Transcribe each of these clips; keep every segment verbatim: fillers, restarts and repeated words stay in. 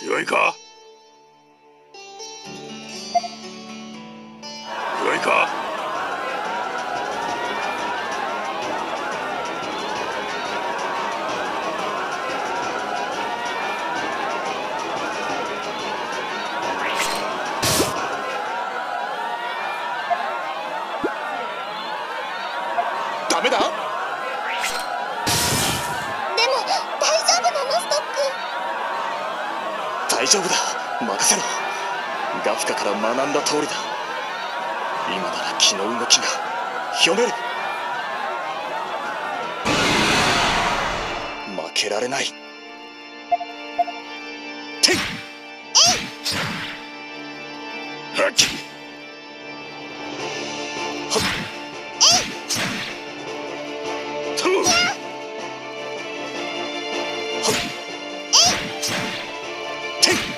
よいかよいか。ダメだ。でも大丈夫なの、ストック。 大丈夫だ、任せろ。ガフカから学んだ通りだ。今なら気の動きが読める。負けられない。ていっはっきはっとはっていっ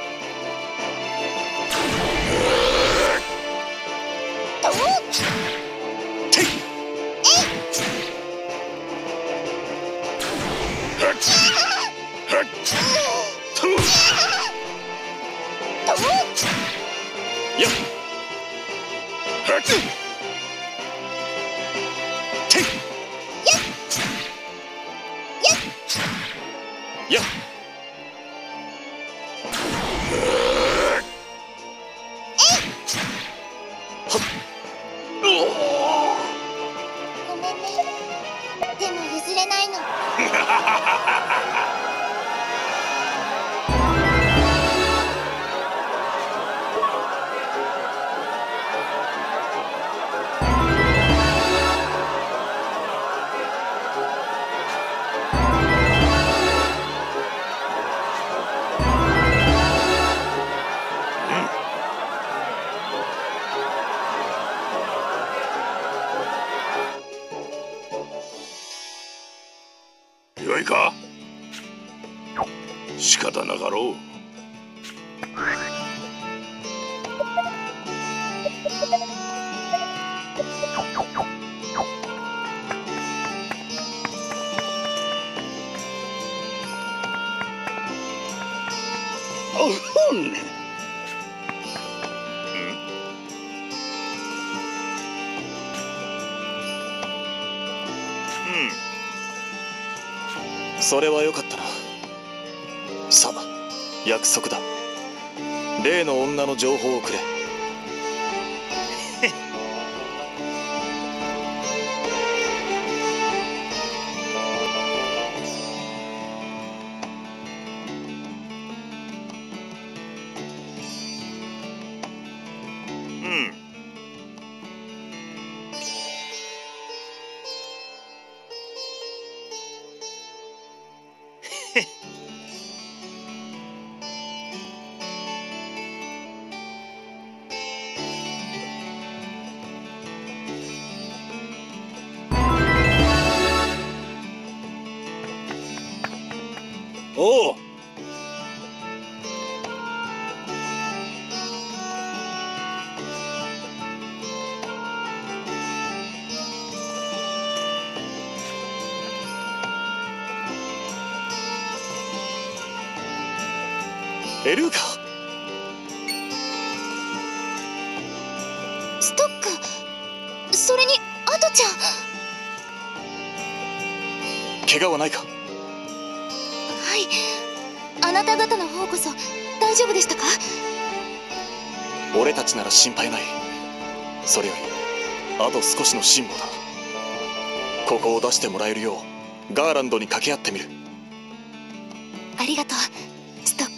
やっはっていっやっごめんね。でも譲れないの。 よいか。仕方なかろう。おほん。それはよかったな。さあ、約束だ。例の女の情報をくれ。うん。おう。エルーカ。 ストック。それにアトちゃん。 怪我はないか。 はい。あなた方の方こそ大丈夫でしたか？ 俺たちなら心配ない。それよりあと少しの辛抱だ。ここを出してもらえるようガーランドに掛け合ってみる。 ありがとう、ストック。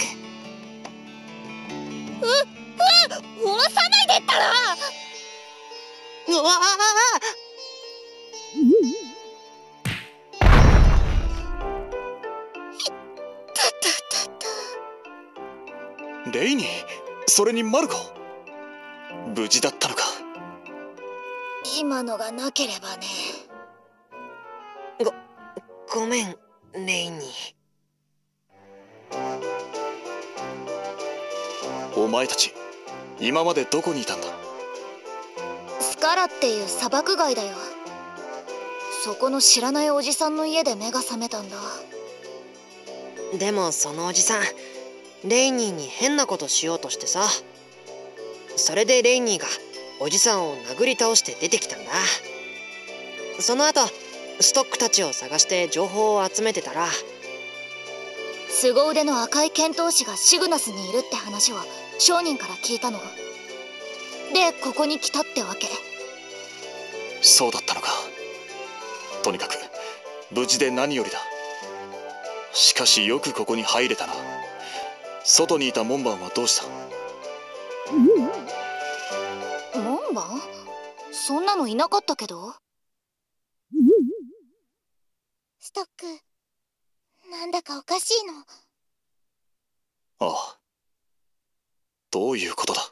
う、うわ、下ろさないでったら。うわあ。 レイニー、それにマルコ、無事だったのか。 今のがなければね。 ご、ごめん、レイニー。お前たち、今までどこにいたんだ？ スカラっていう砂漠街だよ。そこの知らないおじさんの家で目が覚めたんだ。 でもそのおじさん、 レイニーに変なことしようとしてさ。それでレイニーがおじさんを殴り倒して出てきたんだ。その後ストックたちを探して情報を集めてたら、 凄腕の赤い剣闘士がシグナスにいるって話を商人から聞いたの。でここに来たってわけ。 そうだったのか。とにかく無事で何よりだ。しかしよくここに入れたな。外にいた門番はどうした？ 門番？そんなのいなかったけど。 ストック、なんだかおかしいの。 ああ。どういうことだ？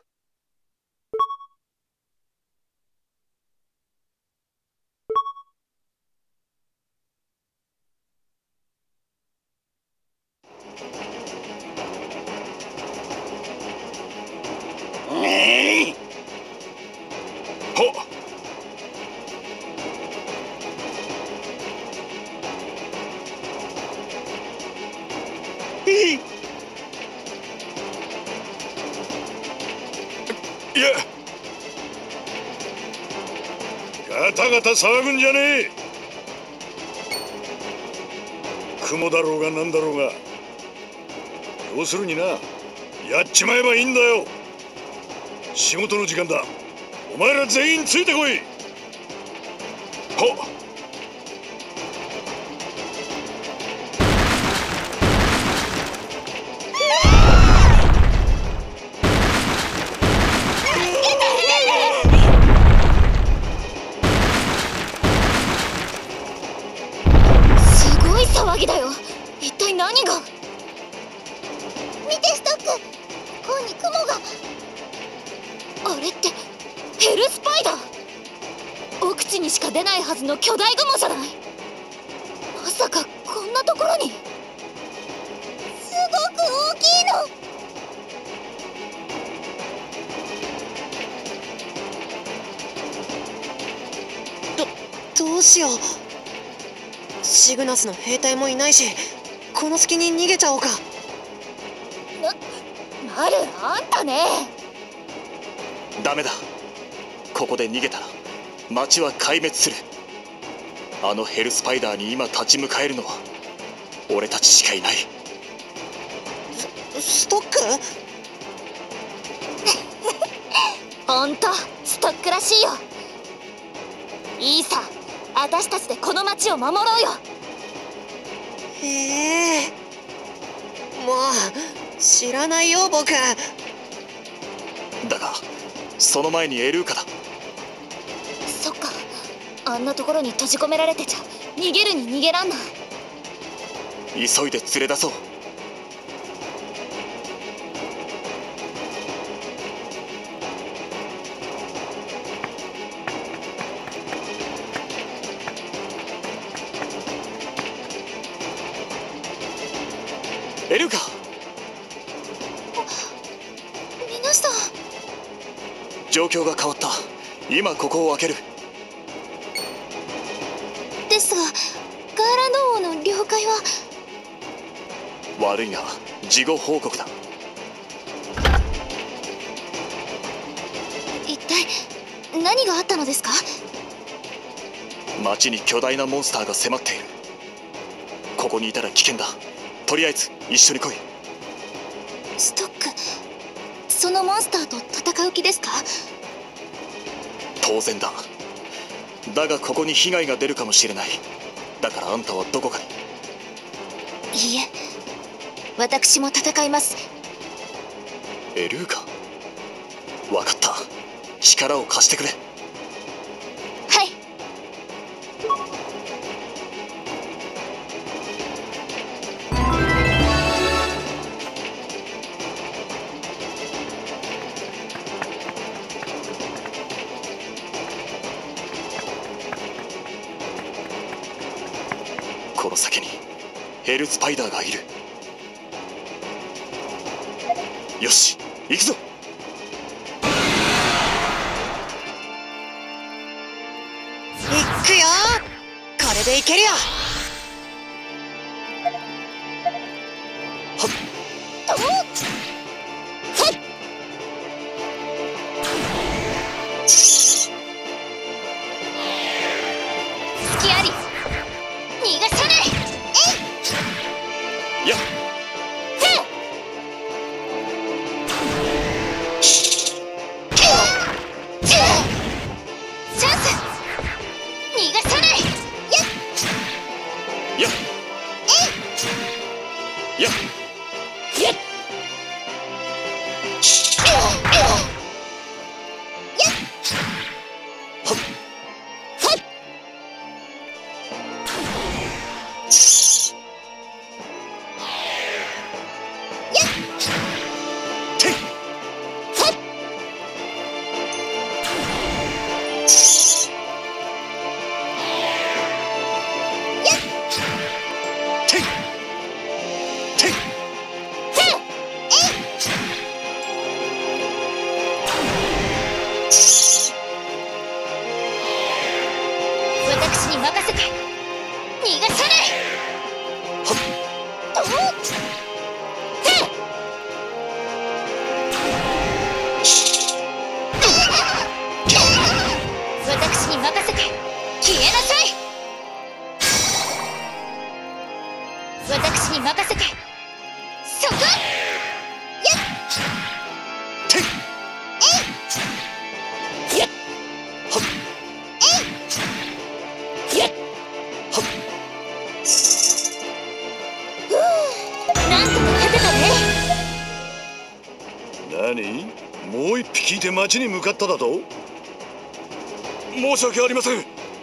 はっ。いや、ガタガタ騒ぐんじゃねえ。雲だろうがなんだろうが、要するにな、やっちまえばいいんだよ。仕事の時間だ。お前ら全員ついてこい。はっ。 騒ぎだよ。一体何が？ 見てストック、ここに雲が。 あれってヘルスパイダー。奥地にしか出ないはずの巨大雲じゃない。まさかこんなところに。 すごく大きいの。どどうしよう。シグナスの兵隊もいないし、この隙に逃げちゃおうか。 な、なるあんたね。 ダメだ。ここで逃げたら町は壊滅する。あのヘルスパイダーに今立ち向かえるのは俺たちしかいない。 ス、ストック？ ほんとストックらしいよ。いいさ、私たちでこの町を守ろうよ。 へえ、もう知らないよ僕。 だがその前にエルーカだ。 そっか、あんなところに閉じ込められてちゃ逃げるに逃げらんない。 急いで連れ出そう。エルーカ。 皆さん。 状況が変わった。今ここを開ける。 ですがガーランド王の了解は。 悪いが事後報告だ。 一体何があったのですか？ 町に巨大なモンスターが迫っている。ここにいたら危険だ。とりあえず一緒に来い。 ストック、そのモンスターと戦う気ですか？ 当然だ。だがここに被害が出るかもしれない。だからあんたはどこかに。 いいえ、私も戦います。 エルーカ、分かった。力を貸してくれ。 はい。 この先にヘルスパイダーがいる。よし、行くぞ。 行くよ。これでいけるよ。 はっ。 隙あり、逃がさない。 やっチャンス、逃がさない。 やっやっやっ私に任せて、逃がさない。私に任せて、消えなさい。私に任せて、そこ。なんとか勝てたね。 何？もう一匹いて町に向かっただと？申し訳ありません。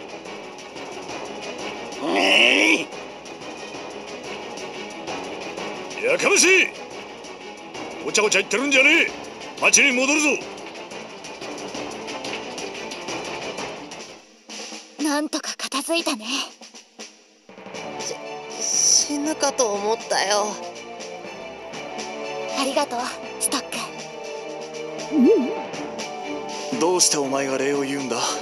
ねえ、やかましい。ごちゃごちゃ言ってるんじゃねえ。町に戻るぞ。 なんとか片付いたね。 死ぬかと思ったよ。 ありがとう、ストック。 どうしてお前が礼を言うんだ？ あ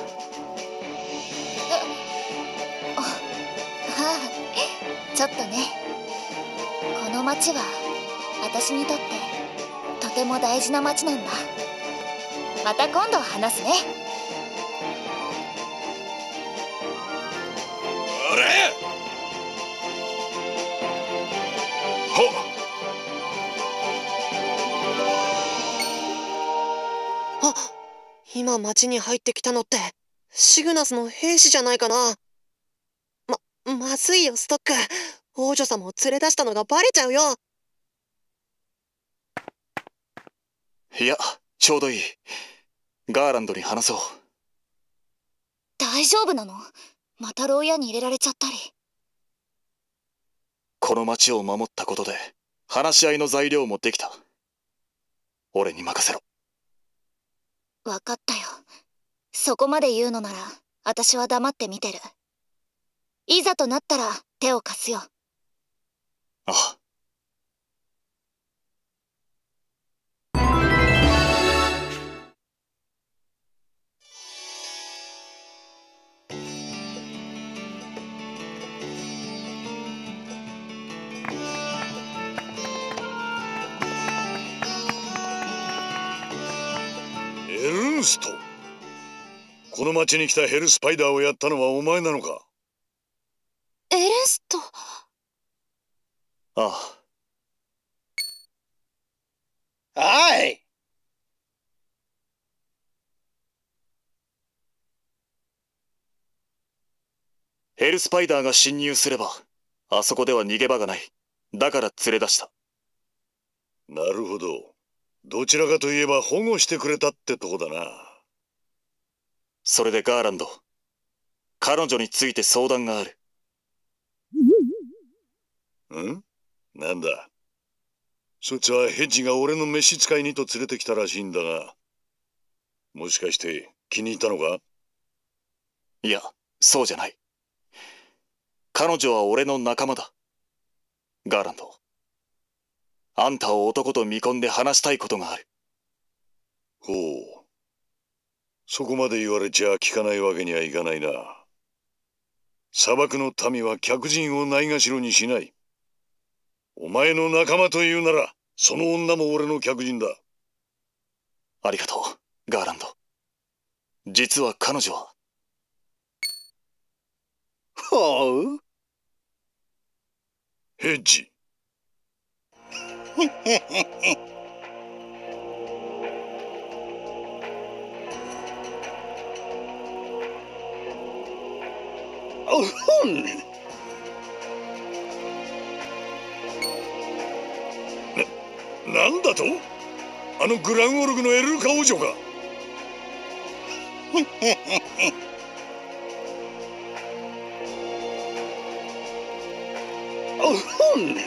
あ、ちょっとね。この町は私にとってとても大事な町なんだ。また今度話すね。 あれ？はっ。 あ、今町に入ってきたのってシグナスの兵士じゃないかな。ま、まずいよストック。王女様を連れ出したのがバレちゃうよ。 いや、ちょうどいい。ガーランドに話そう。 大丈夫なの？また牢屋に入れられちゃったり。 この町を守ったことで話し合いの材料もできた。俺に任せろ。 分かったよ。そこまで言うのなら私は黙って見てる。いざとなったら手を貸すよ。 ああ。 エルンスト、この町に来たヘルスパイダーをやったのはお前なのか？ エルンスト。 ああ。 はい。 ヘルスパイダーが侵入すればあそこでは逃げ場がない。だから連れ出した。 なるほど。どちらかといえば保護してくれたってとこだな。 それでガーランド、彼女について相談がある。 ん？なんだ？そいつはヘッジが俺の召使いにと連れてきたらしいんだが、もしかして気に入ったのか？ いや、そうじゃない。彼女は俺の仲間だ。ガーランド、あんたを男と見込んで話したいことがある。 ほう。そこまで言われちゃ聞かないわけにはいかないな。砂漠の民は客人をないがしろにしない。お前の仲間というならその女も俺の客人だ。 ありがとう、ガーランド。実は彼女は。 ほう。 ヘッジ。 おほん。 な、なんだと？あのグランオルグのエルーカ王女か。 おほん。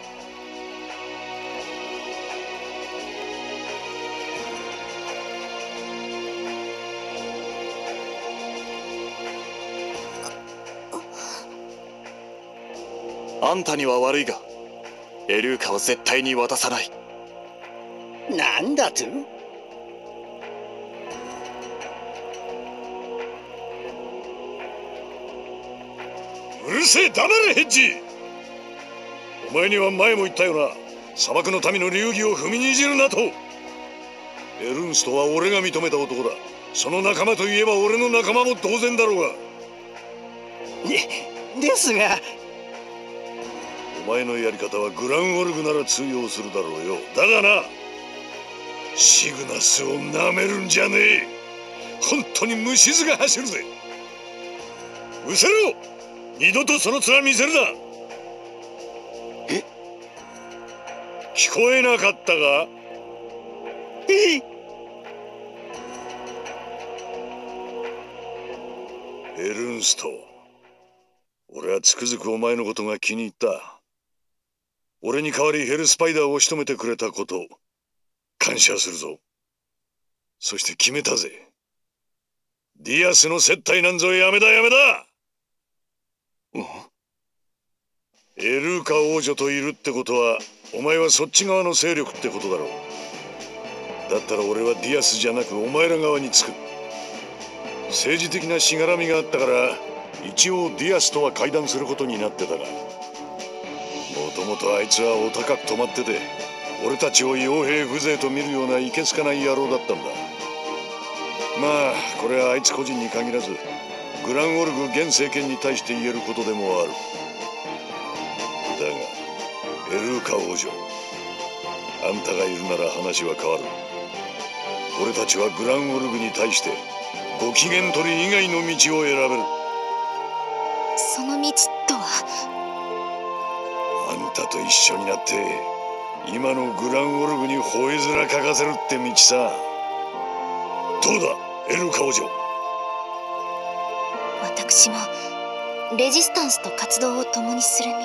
あんたには悪いが、エルーカは絶対に渡さない。 なんだと？ うるせえ、黙れヘッジ。お前には前も言ったよな。砂漠の民の流儀を踏みにじるなと。エルンストは俺が認めた男だ。その仲間といえば俺の仲間も当然だろうが。 で、ですが。 お前のやり方はグランオルグなら通用するだろうよ。だがな、シグナスをなめるんじゃねえ。本当に虫唾が走るぜ。うせろ、二度とその面見せるな。 え、 聞こえなかったか？ えエルンスト、俺はつくづくお前のことが気に入った。俺に代わりヘルスパイダーを仕留めてくれたこと、感謝するぞ。そして決めたぜ。ディアスの接待なんぞやめだやめだ。 うん、 エルーカ王女といるってことは、お前はそっち側の勢力ってことだろう。だったら俺はディアスじゃなくお前ら側につく。政治的なしがらみがあったから、一応ディアスとは会談することになってたが、もともとあいつはお高く止まってて、俺たちを傭兵風情と見るようないけすかない野郎だったんだ。まあこれはあいつ個人に限らず、グランオルグ現政権に対して言えることでもある。だがエルーカ王女、あんたがいるなら話は変わる。俺たちはグランオルグに対してご機嫌取り以外の道を選べる。 その道とは？ あんたと一緒になって今のグランオルグに吠え面かかせるって道さ。どうだエルーカ王女。 私もレジスタンスと活動を共にする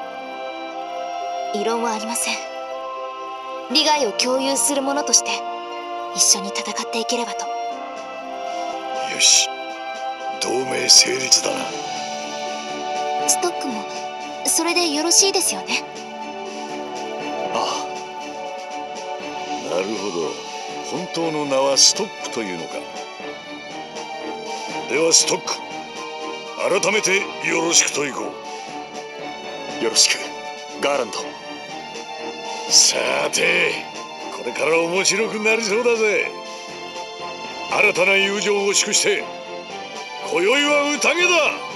身。異論はありません。利害を共有する者として一緒に戦っていければと。 よし、同盟成立だな。 ストックもそれでよろしいですよね？ ああ、なるほど。本当の名はストックというのか。ではストック、改めてよろしくといこあ、よろしくガーランド。 う。さてこれから面白くなりそうだぜ。新たな友情を祝して今宵は宴だ。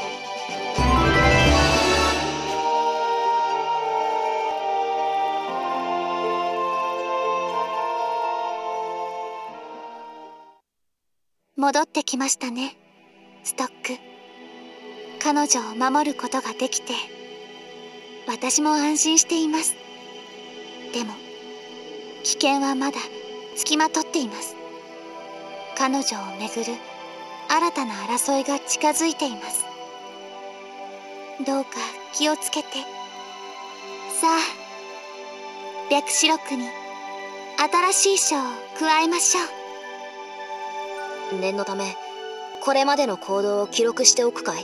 戻ってきましたね、ストック。彼女を守ることができて私も安心しています。でも危険はまだつきまとっています。彼女をめぐる新たな争いが近づいています。どうか気をつけて。さあ、白白録に新しい章を加えましょう。念のためこれまでの行動を記録しておくかい？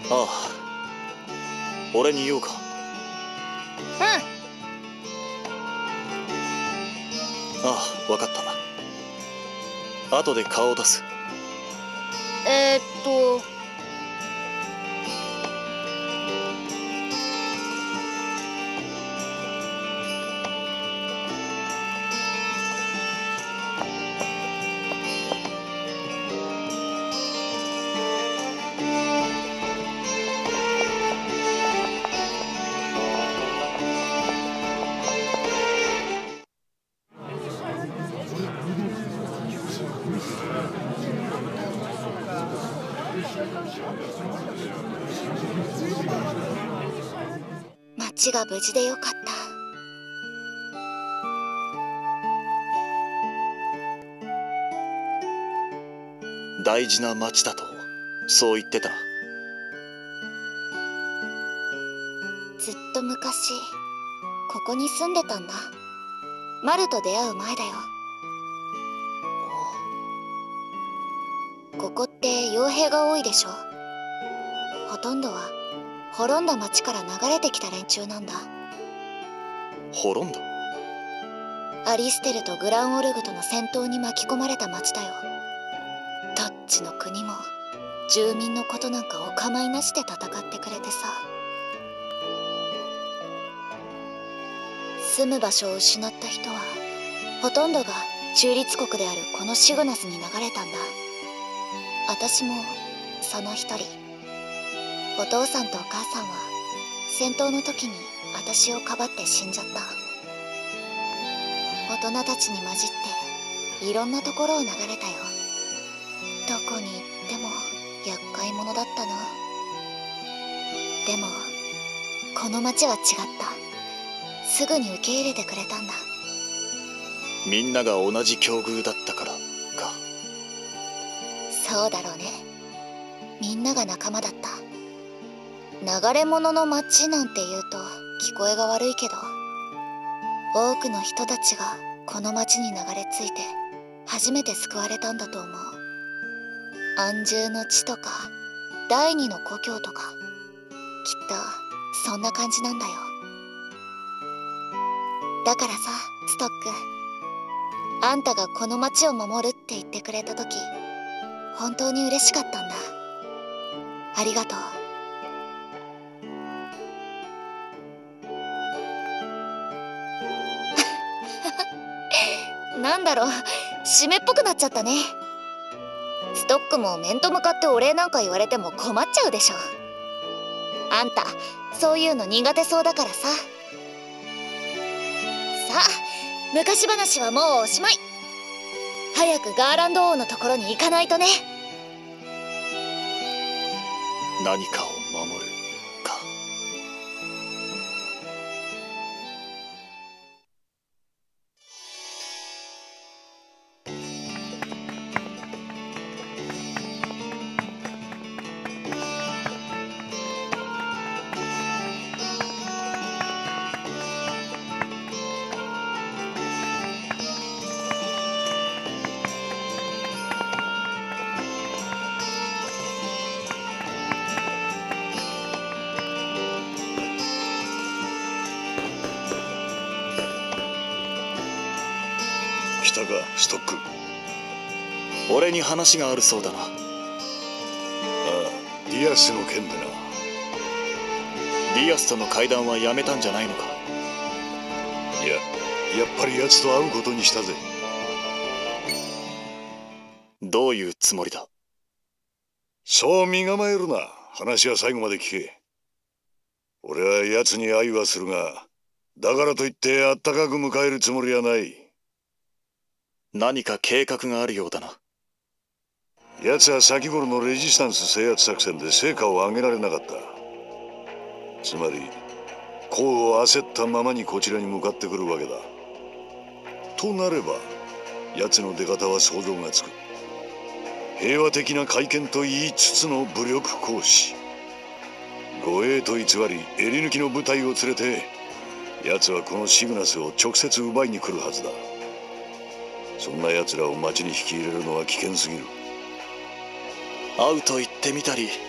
ああ、俺に言おうか。ああ、わかったな。後で顔を出す。 えー、っと町が無事でよかった。 大事な町だとそう言ってたな。 ずっと昔ここに住んでたんだ。マルと出会う前だよ。ここって傭兵が多いでしょ。ほとんどは滅んだ町から流れてきた連中なんだ。 滅んだ？ アリステルとグランオルグとの戦闘に巻き込まれた町だよ。どっちの国も住民のことなんかお構いなしで戦ってくれてさ。住む場所を失った人はほとんどが中立国であるこのシグナスに流れたんだ。私もその一人。お父さんとお母さんは戦闘の時に私をかばって死んじゃった。大人たちに混じっていろんなところを流れたよ。どこに行っても厄介者だったな。でもこの町は違った。すぐに受け入れてくれたんだ。 みんなが同じ境遇だったからか。 そうだろうね。みんなが仲間だった。流れ者の町なんて言うと聞こえが悪いけど、多くの人たちがこの町に流れ着いて初めて救われたんだと思う。安住の地とか第二の故郷とか、きっとそんな感じなんだよ。だからさ、ストック、あんたがこの町を守るって言ってくれた時、本当に嬉しかったんだ。ありがとう。なんだろう、湿っぽくなっちゃったね。ストックも面と向かってお礼なんか言われても困っちゃうでしょ。あんたそういうの苦手そうだからさ。さあ、昔話はもうおしまい。早くガーランド王のところに行かないとね。 何かを守るか。 来たか、ストック。 俺に話があるそうだな。 ああ、ディアスの件でな。 ディアスとの会談はやめたんじゃないのか。 いや、やっぱり奴と会うことにしたぜ。 どういうつもりだ？ そう身構えるな。話は最後まで聞け。俺は奴に愛はするが、だからといってあったかく迎えるつもりはない。 何か計画があるようだな。 奴は先頃のレジスタンス制圧作戦で成果を上げられなかった。つまり功を焦ったままにこちらに向かってくるわけだ。となれば奴の出方は想像がつく。平和的な会見と言いつつの武力行使、護衛と偽り襟抜きの部隊を連れて奴はこのシグナスを直接奪いに来るはずだ。そんな奴らを町に引き入れるのは危険すぎる。 会うと言ってみたり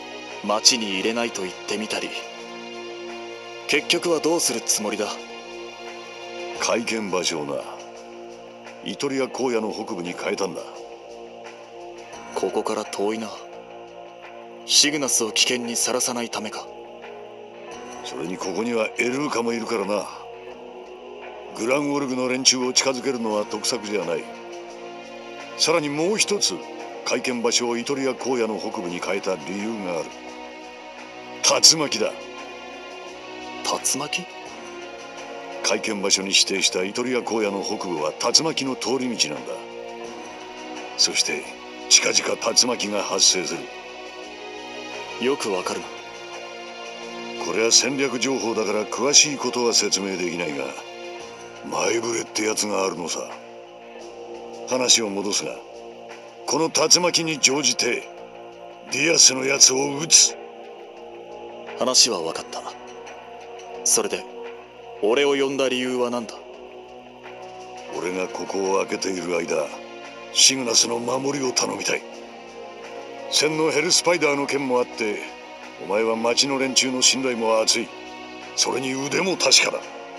町に入れないと言ってみたり、結局はどうするつもりだ？ 会見場所をな、イトリア荒野の北部に変えたんだ。 ここから遠いな。シグナスを危険にさらさないためか？ それにここにはエルーカもいるからな。グランオルグの連中を近づけるのは得策じゃない。さらにもう一つ、会見場所をイトリア荒野の北部に変えた理由がある。竜巻だ。 竜巻？ 会見場所に指定したイトリア荒野の北部は竜巻の通り道なんだ。そして近々竜巻が発生する。 よくわかるな。 これは戦略情報だから詳しいことは説明できないが、前触れってやつがあるのさ。話を戻すが、この竜巻に乗じてディアスのやつを撃つ。 話は分かった。それで俺を呼んだ理由は何だ？ 俺がここを開けている間、シグナスの守りを頼みたい。千のヘルスパイダーの件もあって、お前は町の連中の信頼も厚い。それに腕も確かだ。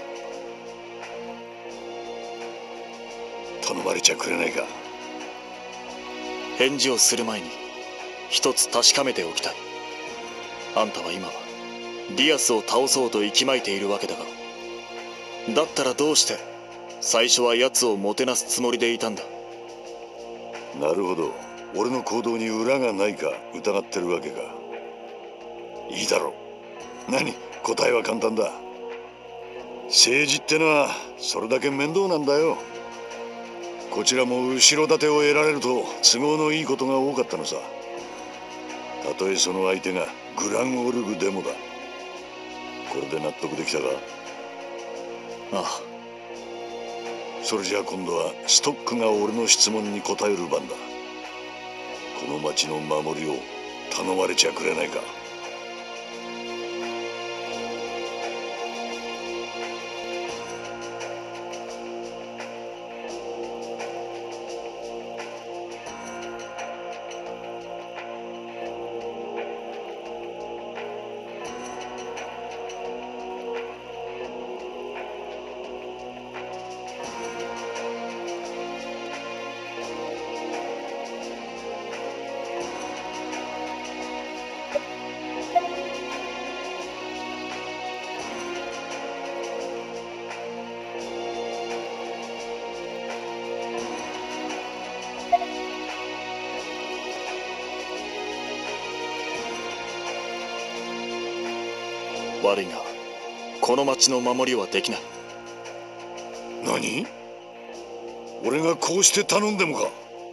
頼まれちゃくれないか？ 返事をする前に一つ確かめておきたい。あんたは今ディアスを倒そうと息巻いているわけだが、だったらどうして最初は奴をもてなすつもりでいたんだ？ なるほど、俺の行動に裏がないか疑ってるわけか。いいだろう。何？答えは簡単だ。政治ってのはそれだけ面倒なんだよ。こちらも後ろ盾を得られると都合のいいことが多かったのさ。たとえその相手がグランオルグでもだ。これで納得できたか？ ああ。 それじゃあ今度はストックが俺の質問に答える番だ。この町の守りを頼まれちゃくれないか？ 悪いが、この町の守りはできない。 何？俺がこうして頼んでもか？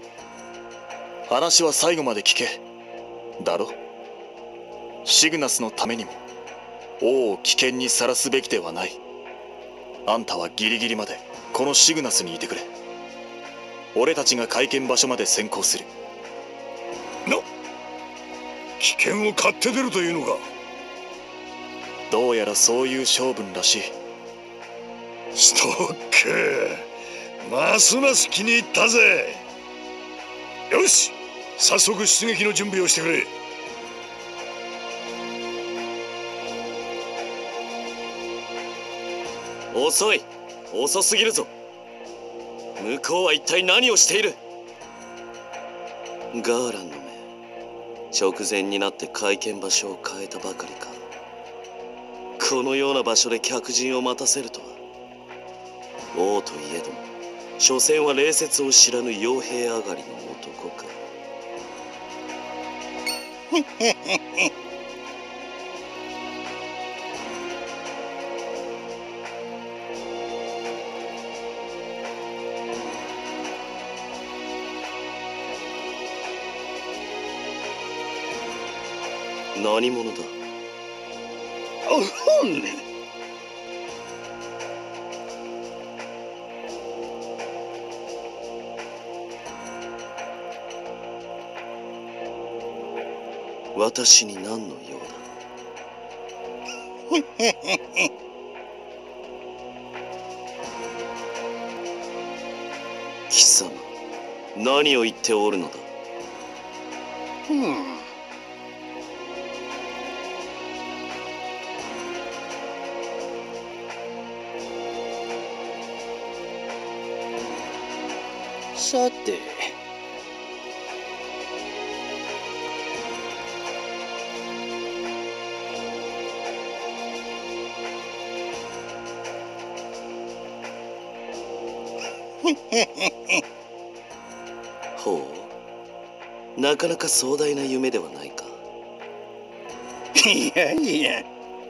話は最後まで聞け。だろ？シグナスのためにも王を危険にさらすべきではない。あんたはギリギリまでこのシグナスにいてくれ。俺たちが会見場所まで先行する。 な、危険を買って出るというのか？ どうやらそういう性分らしい。 ストック、ますます気に入ったぜ。よし、早速出撃の準備をしてくれ。 遅い、遅すぎるぞ。向こうは一体何をしている？ガーランの目、直前になって会見場所を変えたばかりか。このような場所で客人を待たせるとは。王といえども所詮は礼節を知らぬ傭兵上がりの男か。何者だ？ おほん！ 私に何の用だ？貴様、何を言っておるのだ？ うん。 さて。 ほう、なかなか壮大な夢ではないか。 いやいや。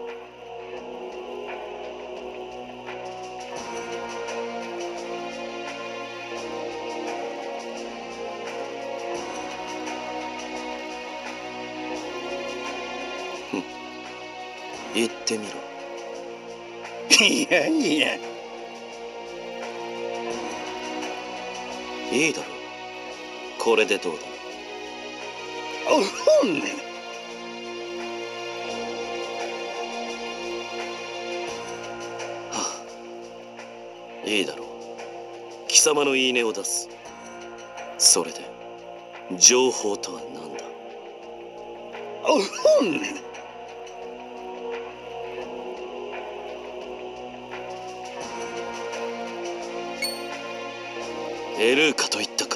言ってみろ。 いやいや。 いいだろう。これでどうだ。 おほん。 はあ、いいだろう。貴様の言い値を出す。それで情報とは何だ。 おほん。 エルーカと言ったか。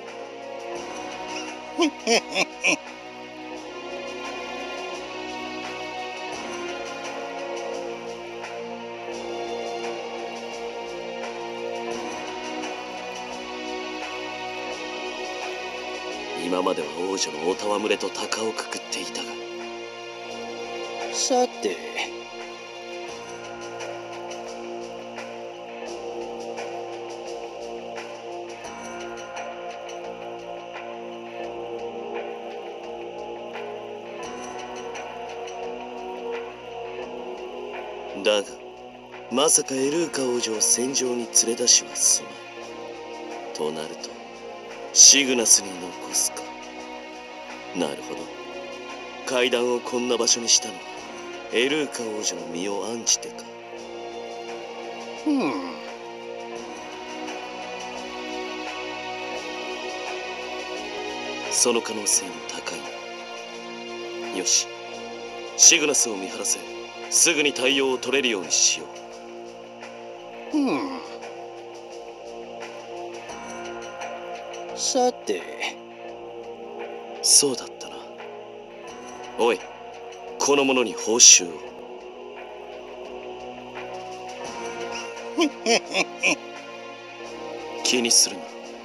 今までは王女のお戯れと鷹をくくっていたが。 さて。 だがまさかエルーカ王女を戦場に連れ出しはすまい。となるとシグナスに残すか。なるほど。階段をこんな場所にしたのはエルーカ王女の身を案じてか。 うん。 その可能性も高いな。よし、シグナスを見張らせすぐに対応を取れるようにしよう。うん。さて。 そうだったな。おい、この者に報酬を。気にするな。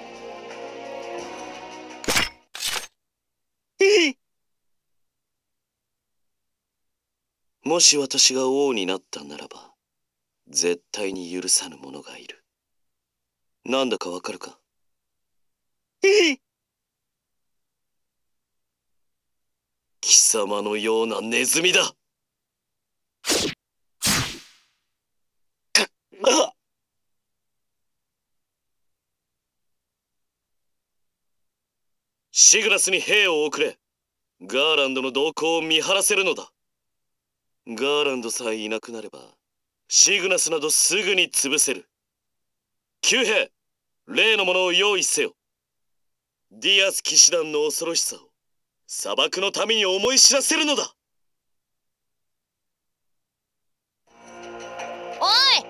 もし私が王になったならば絶対に許さぬ者がいる。なんだかわかるか。貴様のようなネズミだ。シグナスに兵を送れ。ガーランドの動向を見張らせるのだ。ガーランドさえいなくなればシグナスなどすぐに潰せる。騎兵、例のものを用意せよ。ディアス騎士団の恐ろしさを砂漠の民に思い知らせるのだ。 おい。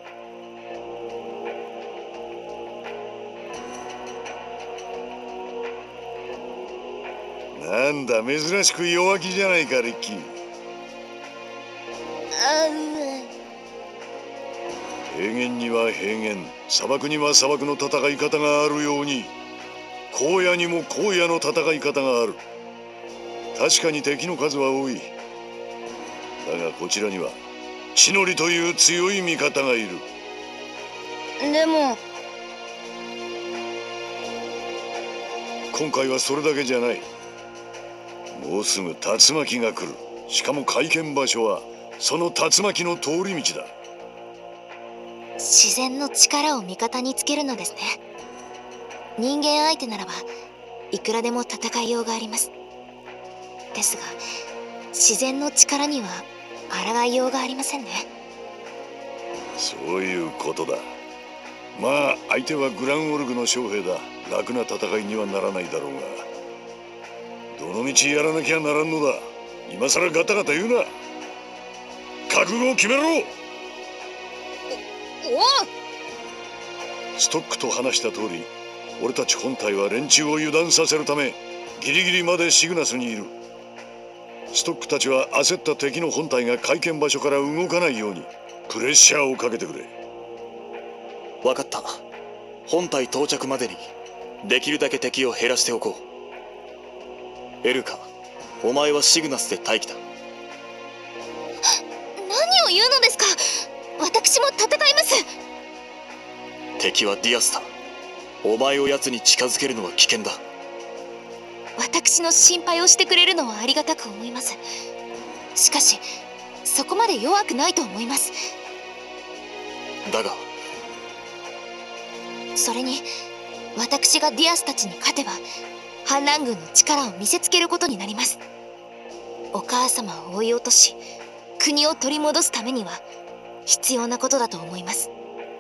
なんだ珍しく弱気じゃないかリッキー。 あう平原には平原、砂漠には砂漠の戦い方があるように荒野にも荒野の戦い方がある。確かに敵の数は多い。だがこちらには血のりという強い味方がいる。 でも今回はそれだけじゃない。もうすぐ竜巻が来る。しかも会見場所はその竜巻の通り道だ。 自然の力を味方につけるのですね。人間相手ならばいくらでも戦いようがあります。ですが自然の力には抗いようがありませんね。 そういうことだ。まあ相手はグランオルグの将兵だ。楽な戦いにはならないだろうが、どの道やらなきゃならんのだ。今さらガタガタ言うな。覚悟を決めろ。 おお。 ストックと話した通り、 俺たち本隊は連中を油断させるためギリギリまでシグナスにいる。ストックたちは焦った敵の本隊が会見場所から動かないようにプレッシャーをかけてくれ。 分かった。本隊到着までにできるだけ敵を減らしておこう。エルカ、お前はシグナスで待機だ。 何を言うのですか。私も戦います。 敵はディアスだ。お前を奴に近づけるのは危険だ。 私の心配をしてくれるのはありがたく思います。しかしそこまで弱くないと思います。 だがそれに私がディアスたちに勝てば反乱軍の力を見せつけることになります。お母様を追い落とし国を取り戻すためには必要なことだと思います。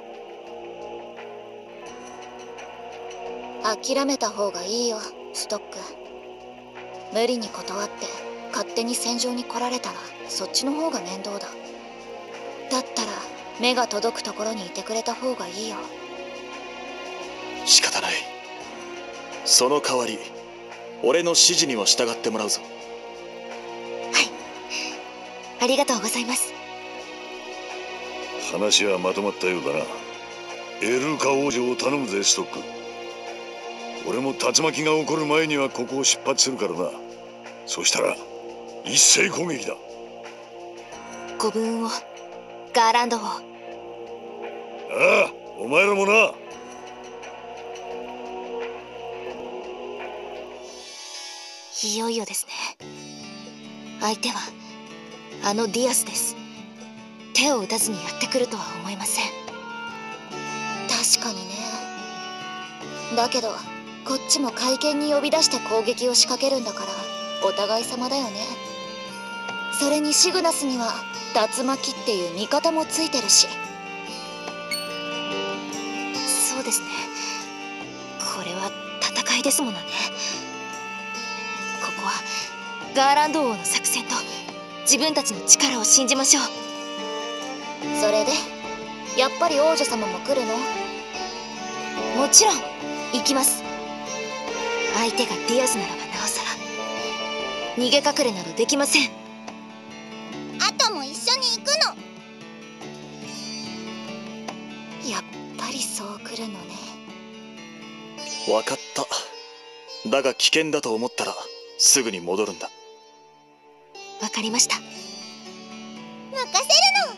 諦めた方がいいよ、ストック。無理に断って勝手に戦場に来られたらそっちの方が面倒だ。だったら目が届くところにいてくれた方がいいよ。 仕方ない。その代わり俺の指示には従ってもらうぞ。 はい、ありがとうございます。 話はまとまったようだな。エルーカ王女を頼むぜ、ストック。俺も竜巻が起こる前にはここを出発するからな。そしたら一斉攻撃だ。 ご武運を、ガーランド王。ああ、お前らもな。 いよいよですね。相手はあのディアスです。手を打たずにやってくるとは思えません。 確かにね。だけどこっちも会見に呼び出して攻撃を仕掛けるんだからお互い様だよね。それにシグナスには竜巻っていう味方もついてるし。 そうですね。これは戦いですものね。ここはガーランド王の作戦と自分たちの力を信じましょう。 それでやっぱり王女様も来るの？ もちろん行きます。相手がディアスならばなおさら逃げ隠れなどできません。 あとも一緒に行くの？やっぱりそう来るのね。 分かった。だが危険だと思ったらすぐに戻るんだ。 わかりました。 任せるの。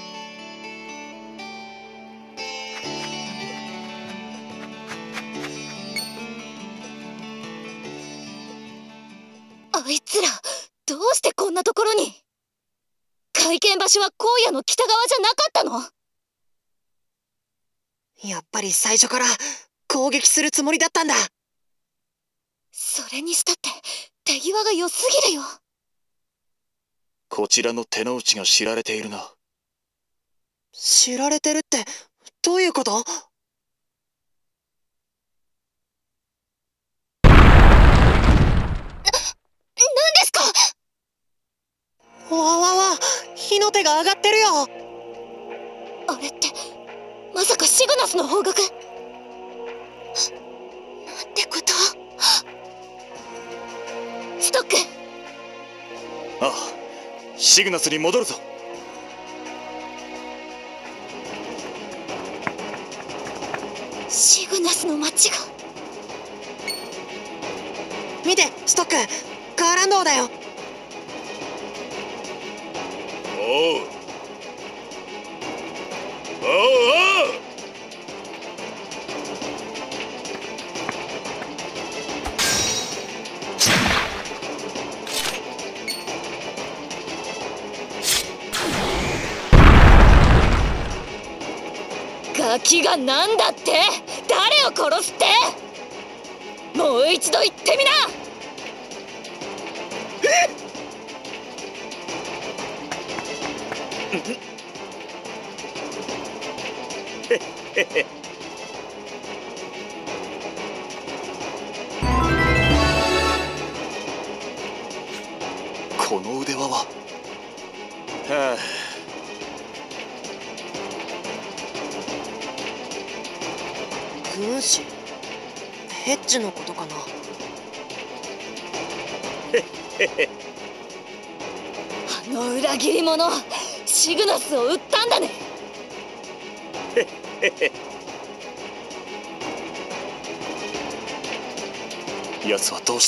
あいつらどうしてこんなところに？会見場所は荒野の北側じゃなかったの？ やっぱり最初から攻撃するつもりだったんだ。 それにしたって手際が良すぎるよ。 こちらの手の内が知られているな。 知られてるってどういうこと？わわわ、火の手が上がってるよ。 あれってまさかシグナスの方角？なんてこと。ストック。 ああ、シグナスに戻るぞ。 シグナスの町が。 見てストック、ガーランド王だよ。 おうおうおう。 ガキがなんだって？誰を殺すって？もう一度言ってみな。 この腕輪は。はあ。 軍師。 ヘッジのことかな。 あの裏切り者シグナスを売ったんだね。 奴はどうした？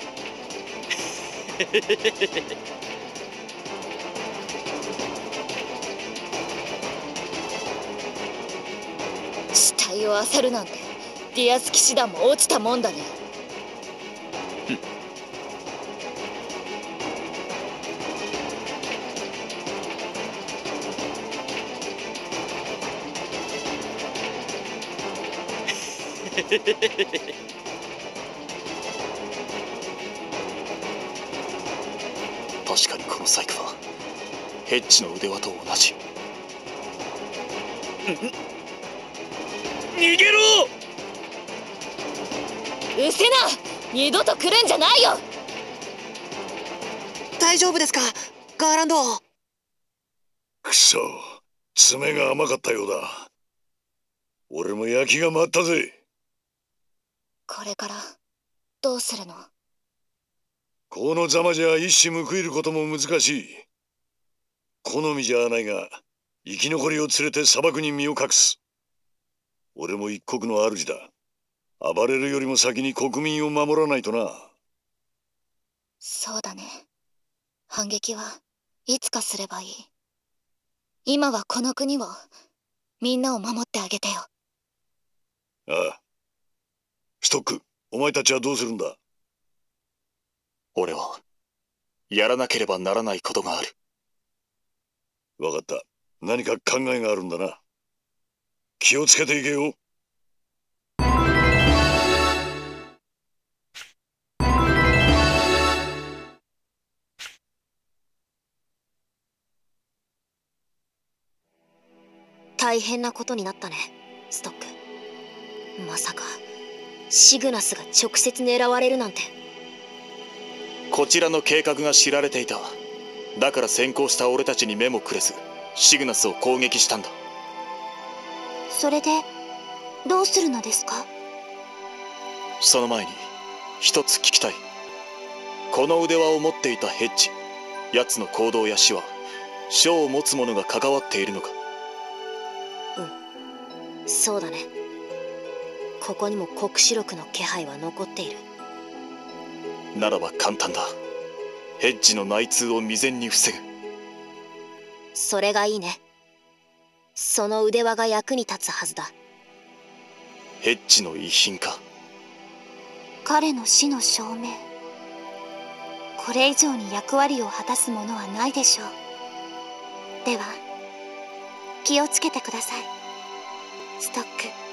死体を漁るなんてディアス騎士団も落ちたもんだね。 確かにこの細工はヘッジの腕輪と同じ。 逃げろ！ うせな、二度と来るんじゃないよ。 大丈夫ですかガーランド。 くそ、爪が甘かったようだ。俺も焼きが回ったぜ。 これからどうするの？ このざまじゃ一矢報いることも難しい。好みじゃないが生き残りを連れて砂漠に身を隠す。俺も一国の主だ。暴れるよりも先に国民を守らないとな。 そうだね。反撃はいつかすればいい。今はこの国を、みんなを守ってあげてよ。 ああ。ストック、お前たちはどうするんだ？ 俺はやらなければならないことがある。 わかった。何か考えがあるんだな。気をつけていけよ。 大変なことになったね、ストック。まさかシグナスが直接狙われるなんて。 こちらの計画が知られていた。だから先行した俺たちに目もくれずシグナスを攻撃したんだ。 それでどうするのですか？ その前に一つ聞きたい。この腕輪を持っていたヘッジ、奴の行動や死は書を持つ者が関わっているのか？ うん、そうだね。ここにも黒視録の気配は残っている。 ならば簡単だ。ヘッジの内通を未然に防ぐ。 それがいいね。その腕輪が役に立つはずだ。 ヘッジの遺品か？ 彼の死の証明。これ以上に役割を果たすものはないでしょう。では気をつけてください、ストック。